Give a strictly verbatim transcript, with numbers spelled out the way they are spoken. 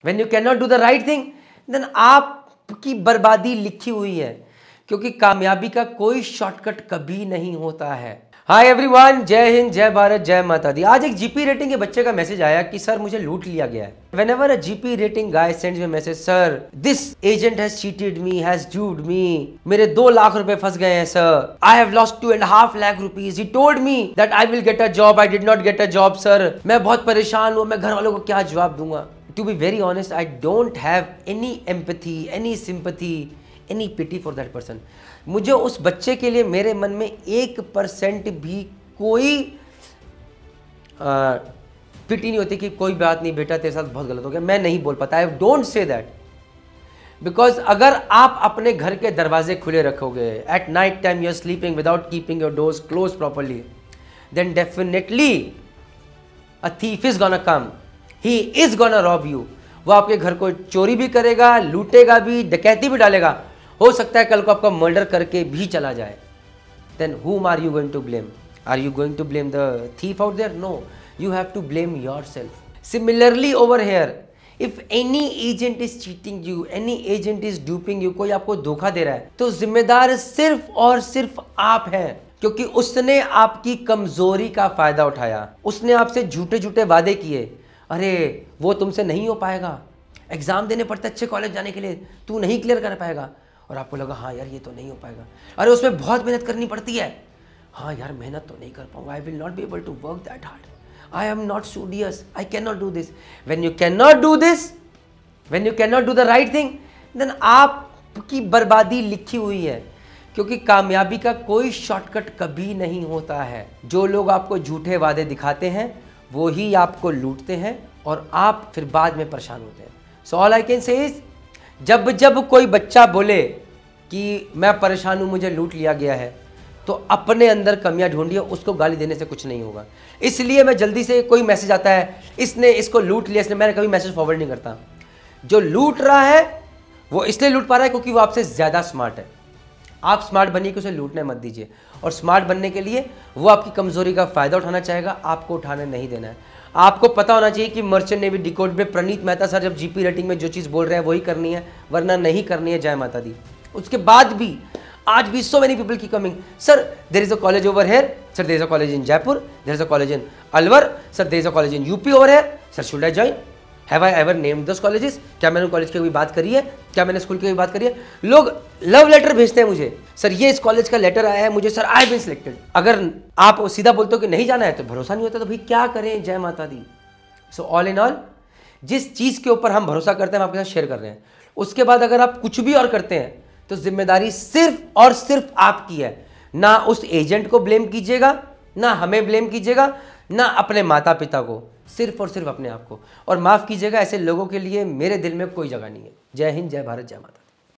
When you can not do the right thing, then आपकी बर्बादी लिखी हुई है, क्योंकि कामयाबी का कोई शॉर्टकट कभी नहीं होता है। हाय एवरीवन, जय हिंद, जय भारत, जय माता दी। आज एक जीपी रेटिंग के बच्चे का मैसेज आया कि सर मुझे लूट लिया गया है। Whenever a G P rating guy sends me a message, sir, this agent has cheated me, has duped me. मेरे दो लाख रुपए फंस गए हैं sir. I have lost two and a half lakh rupees. He told me that I will get a job. I did not get a job, sir. मैं बहुत परेशान हूँ, मैं घर वालों को क्या जवाब दूंगा? To be very honest, I don't have any empathy, any sympathy, any pity for that person. मुझे उस बच्चे के लिए मेरे मन में एक परसेंट भी कोई पिटी नहीं होती कि कोई बात नहीं बेटा तेरे साथ बहुत गलत हो गया। मैं नहीं बोल पाता, I don't say that, because अगर आप अपने घर के दरवाजे खुले रखोगे, at night time you are sleeping without keeping your doors close properly, then definitely a thief is gonna come, he is gonna rob you. वो आपके घर को चोरी भी करेगा, लूटेगा भी, डकैती भी डालेगा, हो सकता है कल को आपका मर्डर करके भी चला जाए। Then whom are you going to blame? Are you going to blame the thief out there? No, you have to blame yourself. Similarly over here, if any agent is cheating you, any agent is duping you, कोई आपको धोखा दे रहा है, तो जिम्मेदार सिर्फ और सिर्फ आप हैं, क्योंकि उसने आपकी कमजोरी का फायदा उठाया। उसने आपसे झूठे झूठे वादे किए, अरे वो तुमसे नहीं हो पाएगा, एग्जाम देने पड़ते अच्छे कॉलेज जाने के लिए, तू नहीं क्लियर कर पाएगा, और आपको लगा हाँ यार ये तो नहीं हो पाएगा, अरे उसमें बहुत मेहनत करनी पड़ती है, हाँ यार मेहनत तो नहीं कर पाऊंगा, I will not be able to work that hard, I am not studious, I can not do this. When you can not do this, when you can not do the right thing, then आपकी बर्बादी लिखी हुई है, क्योंकि कामयाबी का कोई shortcut कभी नहीं होता है। जो लोग आपको झूठे वादे दिखाते हैं वो ही आपको लूटते हैं और आप फिर बाद में परेशान होते हैं। So all I can say is, जब जब कोई बच्चा बोले कि मैं परेशान हूँ, मुझे लूट लिया गया है, तो अपने अंदर कमियां ढूंढिए, उसको गाली देने से कुछ नहीं होगा। इसलिए मैं जल्दी से, कोई मैसेज आता है इसने इसको लूट लिया, इसने, मैंने कभी मैसेज फॉरवर्ड नहीं करता। जो लूट रहा है वो इसलिए लूट पा रहा है क्योंकि वो आपसे ज़्यादा स्मार्ट है। आप स्मार्ट बनिए कि उसे लूटने मत दीजिए, और स्मार्ट बनने के लिए वो आपकी कमज़ोरी का फ़ायदा उठाना चाहेगा, आपको उठाने नहीं देना है। आपको पता होना चाहिए कि मर्चेंट नेवी डिकोड में प्रणीत मेहता सर जब जीपी रेटिंग में जो चीज़ बोल रहे हैं वही करनी है, वरना नहीं करनी है। जय माता दी। उसके बाद भी आज भी सो मेनी पीपल की coming, sir there is a college over here, sir there is a college in Jaipur, there is a college in Alwar, sir there is a college in UP over here, sir should I join, have I ever named those colleges, क्या मैंने college की कोई बात करी है, क्या मैंने school की कोई बात करी है। लोग लव लेटर भेजते हैं मुझे, सर ये इस कॉलेज का लेटर आया है मुझे, sir I have been selected. अगर आप सीधा बोलते हो कि नहीं जाना है तो भरोसा नहीं होता, तो भाई क्या करें। जय माता दी। सो ऑल इन ऑल, जिस चीज़ के ऊपर हम भरोसा करते हैं हम आपके साथ शेयर कर रहे हैं। उसके बाद अगर आप कुछ भी और करते हैं तो जिम्मेदारी सिर्फ और सिर्फ आपकी है। ना उस एजेंट को ब्लेम कीजिएगा, ना हमें ब्लेम कीजिएगा, ना अपने माता पिता को, सिर्फ और सिर्फ अपने आप को। और माफ़ कीजिएगा, ऐसे लोगों के लिए मेरे दिल में कोई जगह नहीं है। जय हिंद, जय भारत, जय माता।